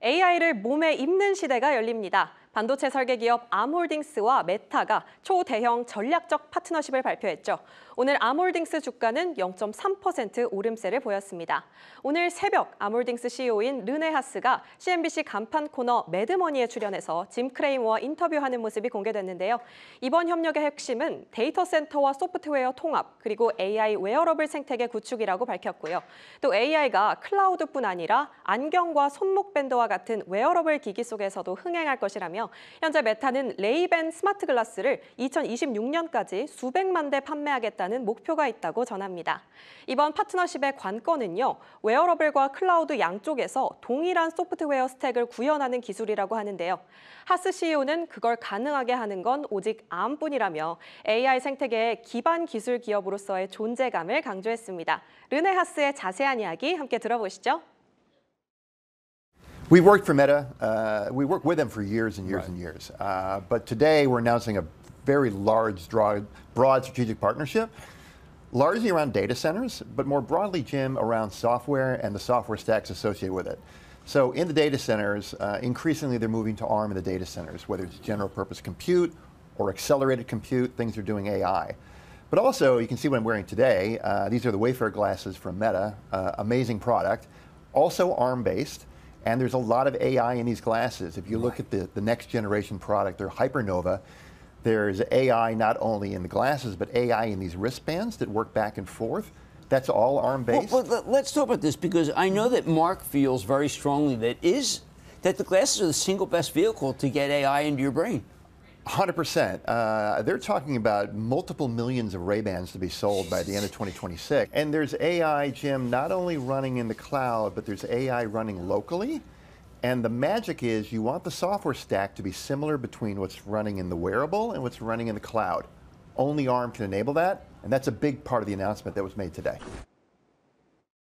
AI를 몸에 입는 시대가 열립니다. 반도체 설계 기업 암홀딩스와 메타가 초대형 전략적 파트너십을 발표했죠. 오늘 암홀딩스 주가는 0.3% 오름세를 보였습니다. 오늘 새벽 암홀딩스 CEO인 르네 하스가 CNBC 간판 코너 매드머니에 출연해서 짐 크레이머와 인터뷰하는 모습이 공개됐는데요. 이번 협력의 핵심은 데이터 센터와 소프트웨어 통합, 그리고 AI 웨어러블 생태계 구축이라고 밝혔고요. 또 AI가 클라우드뿐 아니라 안경과 손목 밴드와 같은 웨어러블 기기 속에서도 흥행할 것이라며 현재 메타는 레이밴 스마트 글라스를 2026년까지 수백만 대 판매하겠다는 목표가 있다고 전합니다. 이번 파트너십의 관건은요, 웨어러블과 클라우드 양쪽에서 동일한 소프트웨어 스택을 구현하는 기술이라고 하는데요. 하스 CEO는 그걸 가능하게 하는 건 오직 암뿐이라며 AI 생태계의 기반 기술 기업으로서의 존재감을 강조했습니다. 르네 하스의 자세한 이야기 함께 들어보시죠. We've worked for Meta. We worked with them for years and years and years. But today we're announcing a very large, broad strategic partnership, largely around data centers, but more broadly, Jim, around software and the software stacks associated with it. So in the data centers, increasingly they're moving to ARM in the data centers, whether it's general purpose compute or accelerated compute, things are doing AI. But also, you can see what I'm wearing today. These are the Wayfair glasses from Meta, amazing product, also ARM-based. And there's a lot of AI in these glasses. If you look at the next generation product, they're Hypernova. There's AI not only in the glasses, but AI in these wristbands that work back and forth. That's all ARM-based. Well, let's talk about this, because I know that Mark feels very strongly that the glasses are the single best vehicle to get AI into your brain. 100%. They're talking about multiple millions of Ray-Bans to be sold by the end of 2026. And there's AI, Jim, not only running in the cloud, but there's AI running locally. And the magic is you want the software stack to be similar between what's running in the wearable and what's running in the cloud. Only ARM can enable that, and that's a big part of the announcement that was made today.